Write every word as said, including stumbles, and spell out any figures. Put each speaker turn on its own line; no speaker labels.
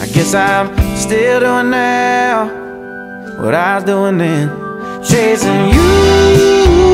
I guess I'm still doing now what I was doing then, chasing you.